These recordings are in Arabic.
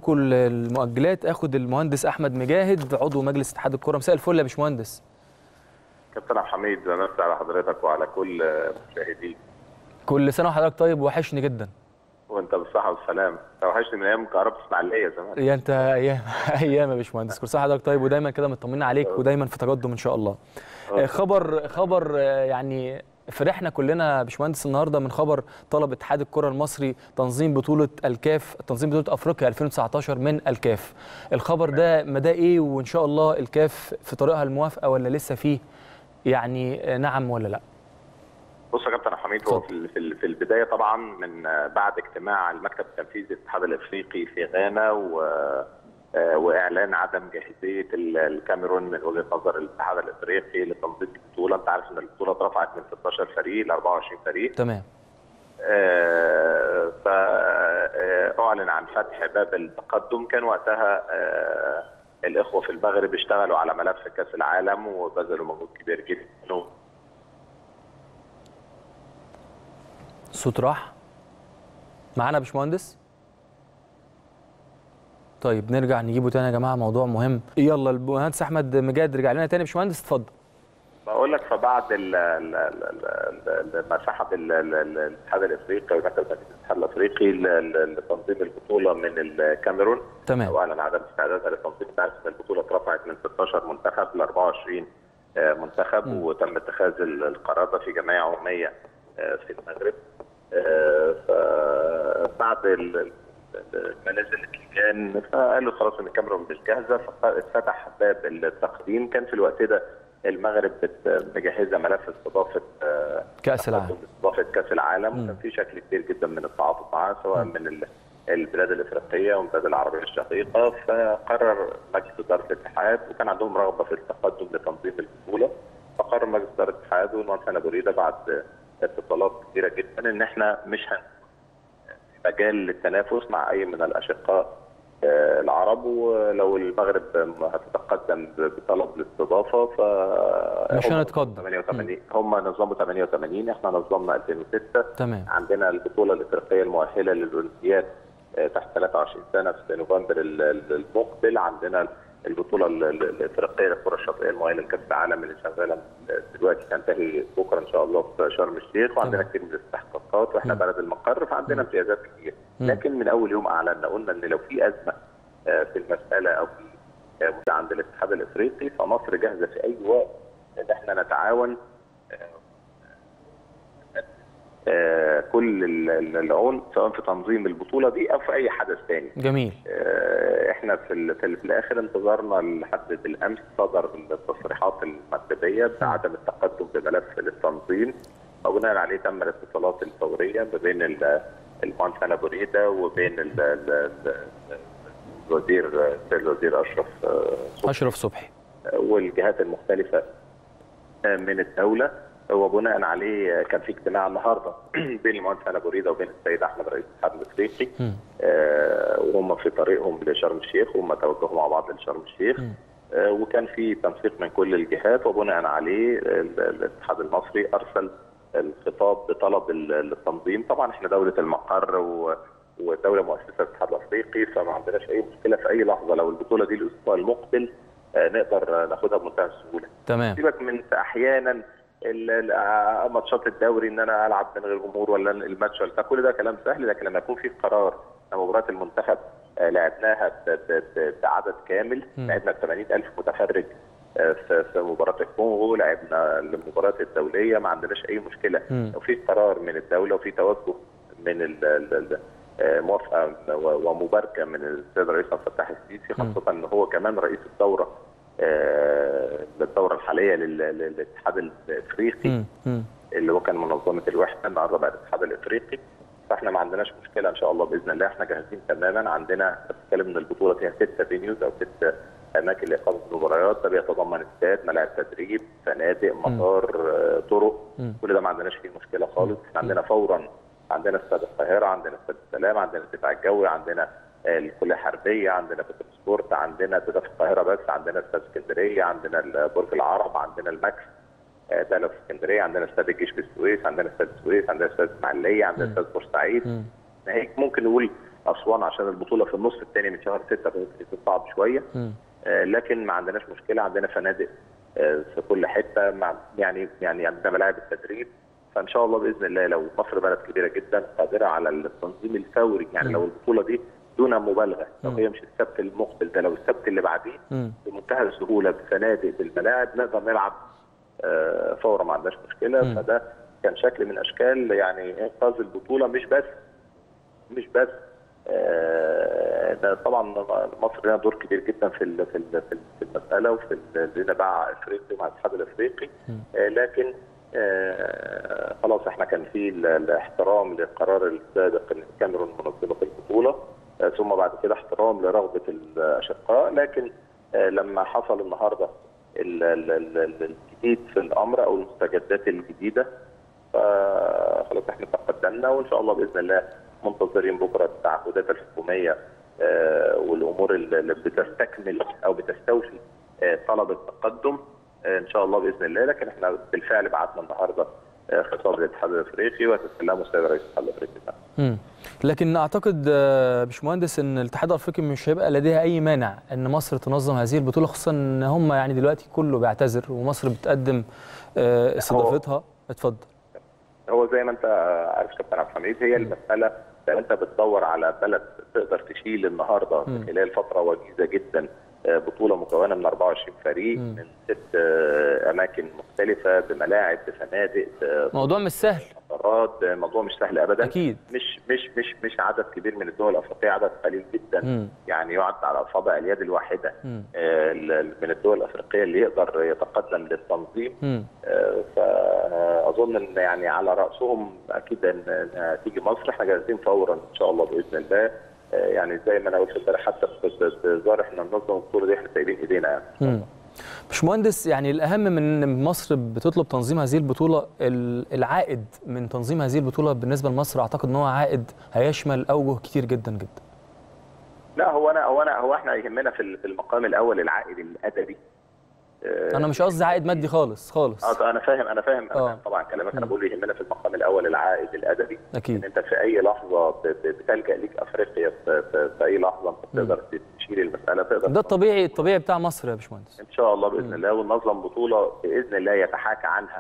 كل المؤجلات اخد المهندس احمد مجاهد عضو مجلس اتحاد الكره. مساء الفل يا باشمهندس. كابتن عبد الحميد، بمسي على حضرتك وعلى كل مشاهديك. كل سنه وحضرتك طيب، وحشني جدا. وانت بالصحه والسلامه. توحشني من ايام كهرباء اسماعيليه زمان. يا انت ايام ايام يا باشمهندس. كل سنه وحضرتك طيب، ودايما كده مطمنين عليك، ودايما في تقدم ان شاء الله. خبر يعني فرحنا كلنا يا باشمهندس النهارده من خبر طلب اتحاد الكره المصري تنظيم بطوله الكاف، تنظيم بطوله افريقيا 2019 من الكاف. الخبر ده مداه ايه؟ وان شاء الله الكاف في طريقها الموافقه ولا لسه فيه يعني نعم ولا لا؟ بص يا كابتن حميد، هو في البدايه طبعا من بعد اجتماع المكتب التنفيذي للاتحاد الافريقي في غانا واعلان عدم جاهزيه الكاميرون من وجهه نظر الاتحاد الافريقي لتنظيم البطوله. انت عارف ان البطوله اترفعت من 16 فريق ل 24 فريق. تمام. فاعلن عن فتح باب التقدم. كان وقتها الاخوه في المغرب اشتغلوا على ملف كاس العالم وبذلوا مجهود كبير جدا. الصوت راح معانا يا باشمهندس؟ طيب نرجع نجيبه تاني يا جماعه، موضوع مهم. يلا المهندس احمد مجاهد رجع لنا تاني يا باشمهندس، اتفضل. بقول لك، فبعد ما سحب الاتحاد الافريقي ومكتب تنفيذي الاتحاد الافريقي لتنظيم البطوله من الكاميرون، تمام، واعلن عدم استعدادها لتنظيم. تعرف ان البطوله اترفعت من 16 منتخب ل 24 منتخب، وتم اتخاذ القرار ده في جمعيه عموميه في المغرب. فبعد ما نزل اللجان فقالوا خلاص ان الكاميرون مش جاهزه، فاتفتح باب التقديم. كان في الوقت ده المغرب مجهزه ملف استضافه كاس العالم، كاس العالم. وكان في شكل كبير جدا من التعاطف معاه، سواء من البلاد الافريقيه والبلاد العربيه الشقيقه. فقرر مجلس اداره الاتحاد، وكان عندهم رغبه في التقدم لتنظيم البطوله، فقرر مجلس اداره الاتحاد والمهندس هاني أبو ريدة بعد اتصالات كثيره جدا ان احنا مش في مجال للتنافس مع اي من الاشقاء العرب، ولو المغرب هتتقدم بطلب الاستضافه ف مش هنتقدم. 88 هم نظموا 88، احنا نظمنا 2006. تمام. عندنا البطوله الافريقيه المؤهله للاولمبياد تحت 23 سنه في نوفمبر المقبل. عندنا البطوله الافريقيه للكره الشاطئيه المؤهله لكاس العالم اللي شغاله دلوقتي، تنتهي بكره ان شاء الله في شرم الشيخ. وعندنا كثير من الاستحقاقات، واحنا بلد المقر، فعندنا امتيازات كتير. لكن من اول يوم اعلنا قلنا ان لو في ازمه في المساله او في عند الاتحاد الافريقي، فمصر جاهزه في اي وقت ان احنا نتعاون كل العنف، سواء في تنظيم البطوله دي او في اي حدث ثاني. جميل. احنا في الاخر انتظرنا لحد بالامس صدر التصريحات المكتبيه بعدم التقدم بملف للتنظيم، وبناء عليه تم الاتصالات الفوريه ما بين المهندس هاني أبو ريدة وبين الوزير اشرف صبحي والجهات المختلفه من الدوله. وبناء عليه كان في اجتماع النهارده بين المهندس هاني أبو ريدة وبين السيد احمد رئيس الاتحاد الافريقي، وهم في طريقهم لشرم الشيخ، وهم توجهوا مع بعض لشرم الشيخ. وكان في تنسيق من كل الجهات، وبناء عليه الاتحاد المصري ارسل الخطاب بطلب التنظيم. طبعا احنا دوله المقر ودوله مؤسسه الاتحاد الافريقي، فما عندناش اي مشكله في اي لحظه لو البطوله دي الاسبوع المقبل نقدر ناخدها بمنتهى السهوله. تمام. سيبك من احيانا ماتشات الدوري ان انا العب من غير جمهور، ولا الماتش ولا كل ده كلام سهل، لكن لما يكون في قرار مباراه المنتخب لعبناها بعدد كامل، لعبنا 80,000 متفرج في مباراه الكونغو، لعبنا المباريات الدوليه، ما عندناش اي مشكله. لو في قرار من الدوله وفي توجه من موافقه ومباركه من السيد الرئيس عبد الفتاح السيسي، خاصه ان هو كمان رئيس الدوره الحاليه للاتحاد الافريقي اللي هو كان منظمه الوحده، النهارده بقى الاتحاد الافريقي. فاحنا ما عندناش مشكله ان شاء الله باذن الله، احنا جاهزين تماما. عندنا بتتكلم ان البطوله فيها 6 فينيوز او 6 اماكن لاقامه المباريات، ده بيتضمن استاد، ملاعب تدريب، فنادق، مطار، طرق، كل ده ما عندناش فيه مشكله خالص. احنا عندنا فورا عندنا استاد القاهره، عندنا استاد السلام، عندنا الدفاع الجوي، عندنا الكليه الحربيه، عندنا بترول سبورت، عندنا ده في القاهره بس، عندنا استاد اسكندريه، عندنا برج العرب، عندنا الماكس ده لو في اسكندريه، عندنا استاد الجيش في السويس، عندنا استاد السويس، عندنا استاد اسماعيليه، عندنا استاد بورسعيد. هيك ممكن نقول اسوان عشان البطوله في النص الثاني من شهر 6 فممكن يكون صعب شويه. لكن ما عندناش مشكله، عندنا فنادق في كل حته، يعني عندنا ملاعب التدريب. فان شاء الله باذن الله لو مصر بلد كبيره جدا قادره على التنظيم الفوري، يعني لو البطوله دي دون مبالغه، لو هي مش السبت المقبل ده، لو السبت اللي بعديه بمنتهى السهوله بفنادق بالملاعب نقدر نلعب فورا، ما عندناش مشكله. فده كان شكل من اشكال يعني انقاذ البطوله، مش بس طبعا مصر لها دور كبير جدا في المساله، وفي لنا باع افريقي مع الاتحاد الافريقي، لكن خلاص احنا كان في الاحترام للقرار السابق ان الكاميرون منظمه البطوله، ثم بعد كده احترام لرغبه الاشقاء. لكن لما حصل النهارده الجديد في الامر او المستجدات الجديده، فخلاص احنا تقدمنا، وان شاء الله باذن الله منتظرين بكره التعهدات الحكوميه والامور اللي بتستكمل او بتستوفي طلب التقدم ان شاء الله باذن الله. لكن احنا بالفعل بعتنا النهارده خطاب للاتحاد الافريقي وتسلمه السيد رئيس الاتحاد الافريقي. لكن اعتقد باشمهندس ان الاتحاد الافريقي مش هيبقى لديها اي مانع ان مصر تنظم هذه البطوله، خصوصا ان هم يعني دلوقتي كله بيعتذر ومصر بتقدم استضافتها. اتفضل. هو زي ما انت عارف كابتن عبد الحميد، هي المساله لو انت بتدور على بلد تقدر تشيل النهارده خلال فتره وجيزه جدا بطوله مكونه من 24 فريق من 6 اماكن مختلفه بملاعب بفنادق، موضوع مش سهل، موضوع مش سهل ابدا. اكيد مش عدد كبير من الدول الافريقيه، عدد قليل جدا يعني يعد على اصابع اليد الواحده من الدول الافريقيه اللي يقدر يتقدم للتنظيم. فاظن ان يعني على راسهم اكيد ان هتيجي مصر، احنا جاهزين فورا ان شاء الله باذن الله. يعني زي ما انا قلت امبارح حتى في الظاهر احنا ننظم البطوله دي احنا سايبين ايدينا يعني. باشمهندس، يعني الاهم من ان مصر بتطلب تنظيم هذه البطوله، العائد من تنظيم هذه البطوله بالنسبه لمصر اعتقد ان هو عائد هيشمل اوجه كتير جدا جدا. لا هو احنا يهمنا في المقام الاول العائد الادبي. انا مش قصدي عائد مادي خالص. انا فاهم طبعا كلامك. انا بقول يهمنا في المقام الاول العائد الادبي. اكيد ان انت في اي لحظه بتلجا ليك افريقيا في اي لحظه انت تقدر تشيل المساله، تقدر. ده الطبيعي بتاع مصر يا باشمهندس. ان شاء الله باذن الله، وننظم بطوله باذن الله يتحاكى عنها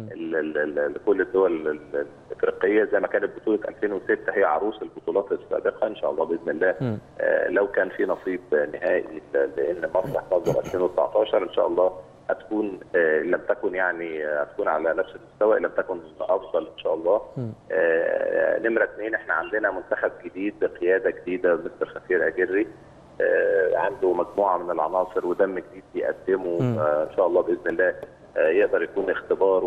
كل الدول الافريقيه، زي ما كانت بطوله 2006 هي عروس البطولات السابقه. ان شاء الله باذن الله لو كان في نصيب نهائي لان مصر تنظم 2019 ان شاء الله هتكون لم تكن يعني هتكون على نفس المستوى، لم تكن افضل ان شاء الله. نمره 2 احنا عندنا منتخب جديد بقياده جديده مستر خفير اجري، عنده مجموعه من العناصر ودم جديد بيقدمه ان شاء الله باذن الله يقدر يكون اختبار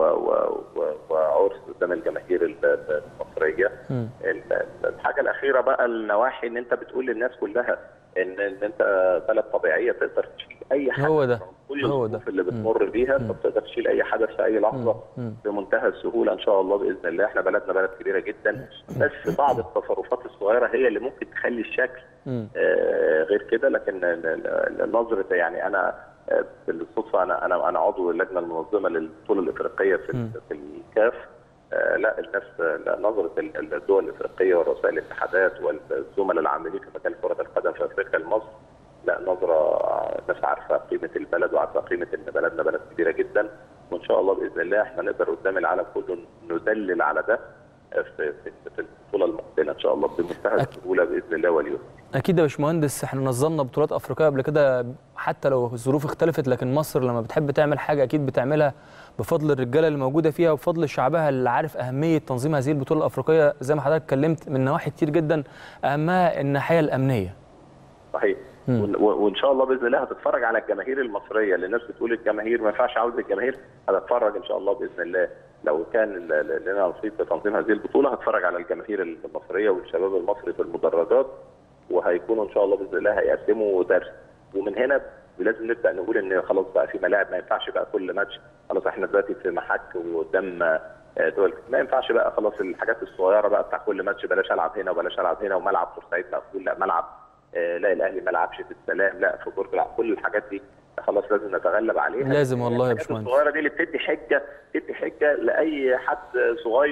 وعرس قدام الجماهير المصريه. الحاجه الاخيره بقى النواحي، ان انت بتقول للناس كلها ان انت بلد طبيعيه تقدر تشيل اي حدث. هو ده كل الظروف اللي بتمر بيها انت بتقدر تشيل اي حدث في اي لحظه بمنتهى السهوله ان شاء الله باذن الله. احنا بلدنا بلد كبيره جدا، بس بعض التصرفات الصغيره هي اللي ممكن تخلي الشكل غير كده. لكن نظره يعني انا بالصدفه انا عضو اللجنه المنظمه للبطوله الافريقيه في الكاف. لا الناس نظره الدول الافريقيه ورؤساء الاتحادات والزملاء العاملين في مجال كره القدم في افريقيا لمصر، لا نظره الناس عارفه قيمه البلد وعارفه قيمه ان بلدنا بلد كبيره جدا. وان شاء الله باذن الله احنا نقدر قدام العالم كله ندلل على ده في البطوله المقبله ان شاء الله بمنتهى السهوله باذن الله واليسر. اكيد يا باشمهندس، احنا نظمنا بطولات افريقيه قبل كده حتى لو الظروف اختلفت، لكن مصر لما بتحب تعمل حاجه اكيد بتعملها بفضل الرجاله اللي موجوده فيها وبفضل شعبها اللي عارف اهميه تنظيم هذه البطوله الافريقيه. زي ما حضرتك اتكلمت من نواحي كتير جدا، اهمها الناحيه الامنيه. صحيح. وان شاء الله باذن الله هتتفرج على الجماهير المصريه اللي الناس بتقول الجماهير ما ينفعش عاوز الجماهير، هتتفرج ان شاء الله باذن الله. لو كان لنا نصيب في تنظيم هذه البطوله هتفرج على الجماهير المصريه والشباب المصري في المدرجات، وهيكونوا ان شاء الله باذن الله هيقدموا درس. ومن هنا لازم نبدا نقول ان خلاص بقى في ملاعب، ما ينفعش بقى كل ماتش خلاص احنا دلوقتي في محك وقدام دول، ما ينفعش بقى خلاص الحاجات الصغيره بقى بتاع كل ماتش، بلاش العب هنا وبلاش العب هنا، وملعب بورسعيد مقفول، لا ملعب لا الاهلي ما لعبش في السلام، لا في برج العرب. كل الحاجات دي خلاص لازم نتغلب عليها. لازم والله يا باشمهندس. الصغيره دي اللي بتدي حجه لاي حد صغير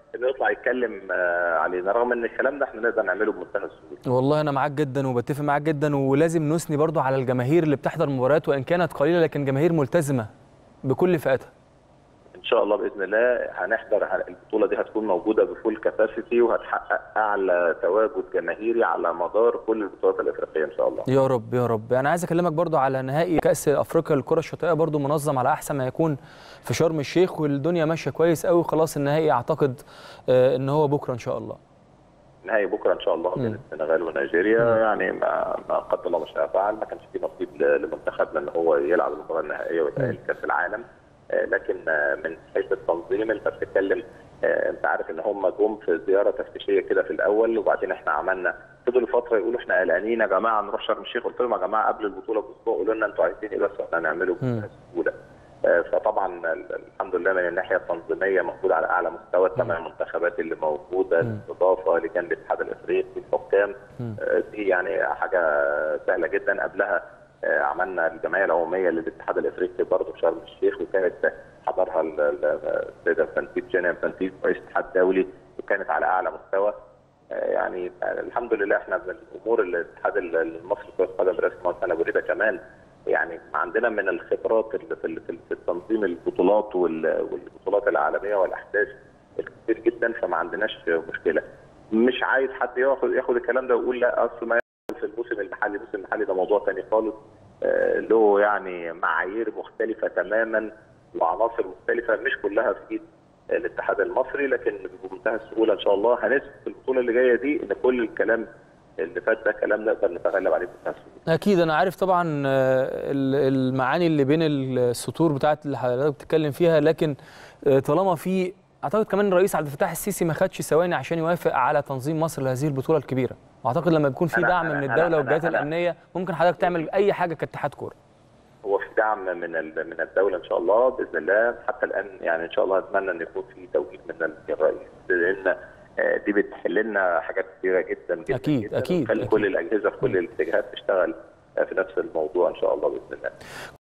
انه يطلع يتكلم علينا، رغم ان الكلام ده احنا نقدر نعمله بمنتهى السهوله. والله انا معاك جدا وبتفق معاك جدا، ولازم نثني برضو على الجماهير اللي بتحضر مباريات وان كانت قليله، لكن جماهير ملتزمه بكل فئاتها. ان شاء الله باذن الله هنحضر البطوله دي، هتكون موجوده بفول كاباسيتي وهتحقق اعلى تواجد جماهيري على مدار كل البطولات الافريقيه ان شاء الله. يا رب يا رب. انا عايز اكلمك برضو على نهائي كاس افريقيا للكره الشاطئه، برضو منظم على احسن ما يكون في شرم الشيخ، والدنيا ماشيه كويس قوي. خلاص النهائي اعتقد ان هو بكره ان شاء الله. نهائي بكره ان شاء الله بين السنغال ونيجيريا. يعني ما قدر الله ما شاء فعل، ما كانش في نصيب لمنتخبنا ان هو يلعب المباراه النهائيه ويتاهل كاس العالم. لكن من حيث التنظيم انت بتتكلم، انت عارف ان هم جم في زياره تفتيشيه كده في الاول، وبعدين احنا عملنا، فضلوا فتره يقولوا احنا قلقانين يا جماعه نروح شرم الشيخ. قلت لهم يا جماعه قبل البطوله باسبوع قولوا لنا انتوا عايزين ايه بس احنا هنعمله بسهوله. فطبعا الحمد لله من الناحيه التنظيميه موجوده على اعلى مستوى، الثمان المنتخبات اللي موجوده، الاستضافه لجان الاتحاد الافريقي، الحكام، دي يعني حاجه سهله جدا. قبلها عملنا الجمعيه العموميه للاتحاد الافريقي برضه في شرم الشيخ، وكانت حضرها السيده فانتيب جينيا فانتيب رئيس الاتحاد الدولي، وكانت على اعلى مستوى. يعني الحمد لله احنا من الامور الاتحاد المصري لكره القدم برئاسه المهندس هاني أبو ريدة كمان يعني عندنا من الخبرات اللي في تنظيم البطولات والبطولات العالميه والاحداث كتير جدا، فما عندناش مشكله. مش عايز حد ياخد الكلام ده ويقول لا اصل ما في الموسم المحلي، الموسم المحلي ده موضوع ثاني خالص، له يعني معايير مختلفه تماما وعناصر مختلفه مش كلها في ايد الاتحاد المصري، لكن بمنتهى السهوله ان شاء الله هنثبت في البطوله اللي جايه دي ان كل الكلام اللي فات ده كلام نقدر نتغلب عليه بمنتهى السهوله. اكيد انا عارف طبعا المعاني اللي بين السطور بتاعت اللي حضرتك بتتكلم فيها، لكن طالما في، اعتقد كمان الرئيس عبد الفتاح السيسي ما خدش ثواني عشان يوافق على تنظيم مصر لهذه البطوله الكبيره، واعتقد لما بيكون في دعم من الدوله والجهات الامنيه ممكن حضرتك تعمل اي حاجه كاتحاد كوره. هو في دعم من الدوله ان شاء الله باذن الله، حتى الان يعني ان شاء الله اتمنى ان يكون في توجيه من الرئيس، لان دي بتحل لنا حاجات كثيره جدا جدا اكيد جدا، اكيد كل الاجهزه في كل الاتجاهات تشتغل في نفس الموضوع ان شاء الله باذن الله.